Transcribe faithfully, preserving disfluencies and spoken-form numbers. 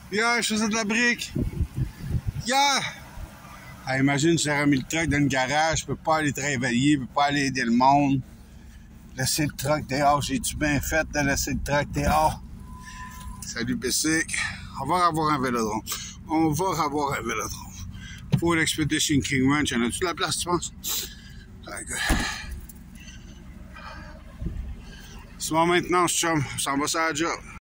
Hier, je faisais de la brique. Hier! Ah, imagine, j'aurais mis le truck dans le garage, je peux pas aller travailler, je peux pas aller aider le monde. Laisser le truck dehors, j'ai-tu bien fait de laisser le truck dehors? Salut Bessic. On va avoir un vélodrome. On va avoir un vélodrome. Pour l'Expedition King Ranch, en a-tu la place, tu penses? C'est bon maintenant, chum. Ça va sur la job.